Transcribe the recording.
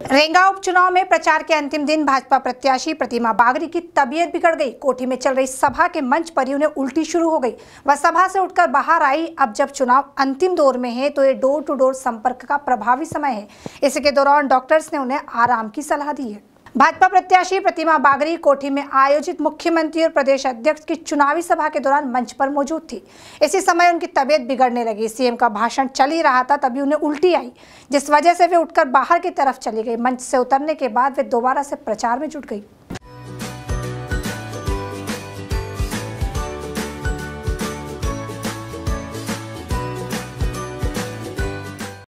रेंगा उपचुनाव में प्रचार के अंतिम दिन भाजपा प्रत्याशी प्रतिमा बागरी की तबीयत बिगड़ गई। कोठी में चल रही सभा के मंच पर ही उन्हें उल्टी शुरू हो गई। वह सभा से उठकर बाहर आई। अब जब चुनाव अंतिम दौर में है तो ये डोर टू डोर संपर्क का प्रभावी समय है। इसके दौरान डॉक्टर्स ने उन्हें आराम की सलाह दी है। भाजपा प्रत्याशी प्रतिमा बागरी कोठी में आयोजित मुख्यमंत्री और प्रदेश अध्यक्ष की चुनावी सभा के दौरान मंच पर मौजूद थी। इसी समय उनकी तबीयत बिगड़ने लगी। सीएम का भाषण चल ही रहा था, तभी उन्हें उल्टी आई, जिस वजह से वे उठकर बाहर की तरफ चली गई। मंच से उतरने के बाद वे दोबारा से प्रचार में जुट गई।